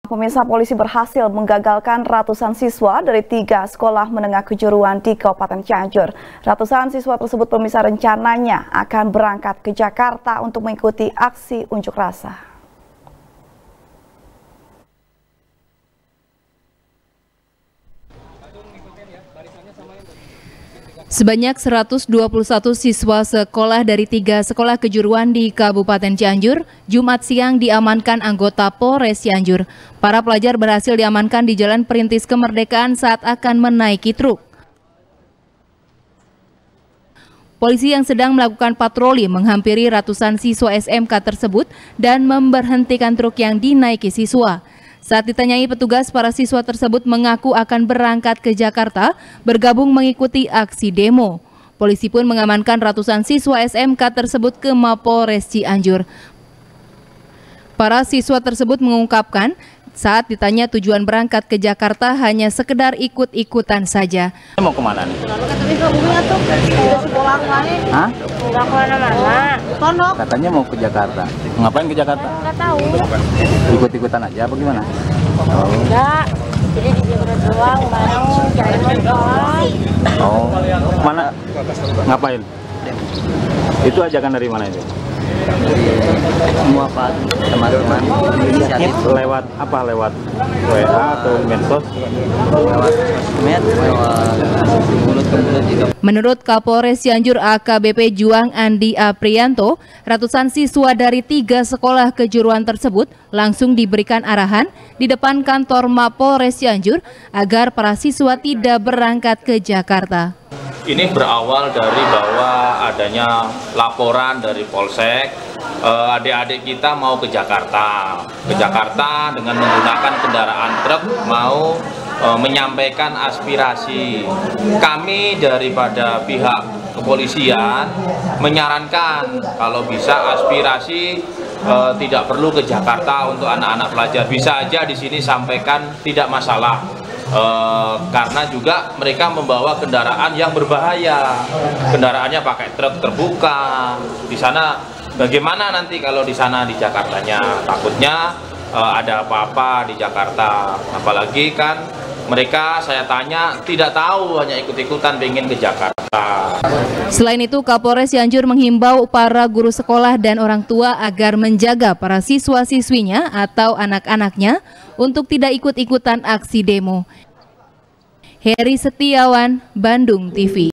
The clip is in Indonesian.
Pemirsa, polisi berhasil menggagalkan ratusan siswa dari 3 sekolah menengah kejuruan di Kabupaten Cianjur. Ratusan siswa tersebut pemirsa rencananya akan berangkat ke Jakarta untuk mengikuti aksi unjuk rasa. Sebanyak 121 siswa sekolah dari 3 sekolah kejuruan di Kabupaten Cianjur, Jumat siang diamankan anggota Polres Cianjur. Para pelajar berhasil diamankan di Jalan Perintis Kemerdekaan saat akan menaiki truk. Polisi yang sedang melakukan patroli menghampiri ratusan siswa SMK tersebut dan memberhentikan truk yang dinaiki siswa. Saat ditanyai petugas, para siswa tersebut mengaku akan berangkat ke Jakarta bergabung mengikuti aksi demo. Polisi pun mengamankan ratusan siswa SMK tersebut ke Mapolres Cianjur. Para siswa tersebut mengungkapkan saat ditanya tujuan berangkat ke Jakarta hanya sekedar ikut-ikutan saja. Mau kemana nih? Hah? Nggak kemana-mana. Katanya mau ke Jakarta. Ngapain ke Jakarta? Nggak tahu. Ikut-ikutan aja apa gimana? Enggak. Jadi di Jakarta doang, bareng jalan doang. Oh, mana? Ngapain? Itu ajakan dari mana itu? Semua Pak, teman-teman inisiatif Lewat apa? Lewat WA atau medsos? lewat sosmed, lewat mulut ke mulut juga. Menurut Kapolres Cianjur AKBP Juang Andi Aprianto, ratusan siswa dari 3 sekolah kejuruan tersebut langsung diberikan arahan di depan kantor Mapolres Cianjur agar para siswa tidak berangkat ke Jakarta. Ini berawal dari bahwa adanya laporan dari Polsek, adik-adik kita mau ke Jakarta dengan menggunakan kendaraan truk, mau menyampaikan aspirasi. Kami daripada pihak kepolisian menyarankan kalau bisa aspirasi tidak perlu ke Jakarta untuk anak-anak pelajar, bisa aja di sini sampaikan, tidak masalah. Karena juga mereka membawa kendaraan yang berbahaya, kendaraannya pakai truk terbuka. Di sana bagaimana nanti kalau di sana di Jakartanya? Takutnya ada apa-apa di Jakarta. Apalagi kan mereka, saya tanya, tidak tahu, hanya ikut-ikutan pengen ke Jakarta. Selain itu, Kapolres Cianjur menghimbau para guru sekolah dan orang tua agar menjaga para siswa-siswinya atau anak-anaknya untuk tidak ikut-ikutan aksi demo. Heri Setiawan, Bandung TV.